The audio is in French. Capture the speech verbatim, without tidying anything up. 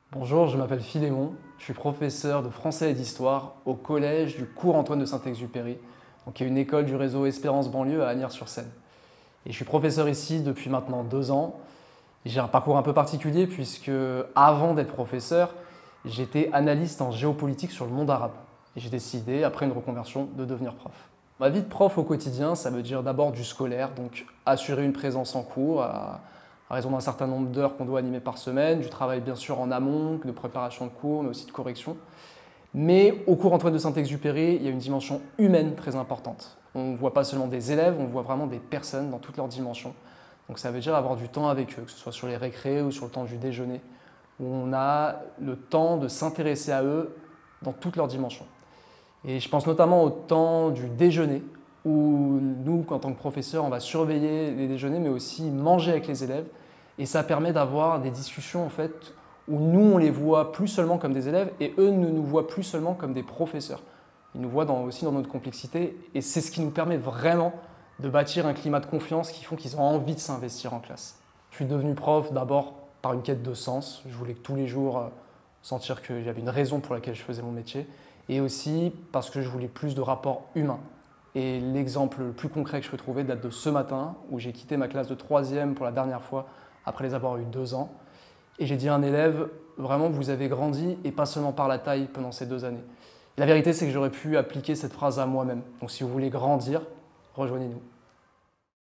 Bonjour, je m'appelle Philémon, je suis professeur de français et d'histoire au collège du cours Antoine de Saint-Exupéry, donc qui est une école du réseau Espérance Banlieue à Agnières-sur-Seine. Et je suis professeur ici depuis maintenant deux ans. J'ai un parcours un peu particulier puisque avant d'être professeur, j'étais analyste en géopolitique sur le monde arabe. Et j'ai décidé, après une reconversion, de devenir prof. Ma vie de prof au quotidien, ça veut dire d'abord du scolaire, donc assurer une présence en cours à, à raison d'un certain nombre d'heures qu'on doit animer par semaine, du travail bien sûr en amont, de préparation de cours, mais aussi de correction. Mais au cours Antoine de Saint-Exupéry, il y a une dimension humaine très importante. On ne voit pas seulement des élèves, on voit vraiment des personnes dans toutes leurs dimensions. Donc ça veut dire avoir du temps avec eux, que ce soit sur les récrés ou sur le temps du déjeuner, où on a le temps de s'intéresser à eux dans toutes leurs dimensions. Et je pense notamment au temps du déjeuner, où nous, en tant que professeurs, on va surveiller les déjeuners, mais aussi manger avec les élèves. Et ça permet d'avoir des discussions en fait, où nous, on les voit plus seulement comme des élèves, et eux ne nous voient plus seulement comme des professeurs. Ils nous voient dans, aussi dans notre complexité, et c'est ce qui nous permet vraiment de bâtir un climat de confiance qui font qu'ils ont envie de s'investir en classe. Je suis devenu prof d'abord par une quête de sens. Je voulais que tous les jours euh, sentir qu'il y avait une raison pour laquelle je faisais mon métier, et aussi parce que je voulais plus de rapports humains. Et l'exemple le plus concret que je peux trouver date de ce matin, où j'ai quitté ma classe de troisième pour la dernière fois, après les avoir eu deux ans. Et j'ai dit à un élève, vraiment, vous avez grandi, et pas seulement par la taille pendant ces deux années. Et la vérité, c'est que j'aurais pu appliquer cette phrase à moi-même. Donc si vous voulez grandir, rejoignez-nous.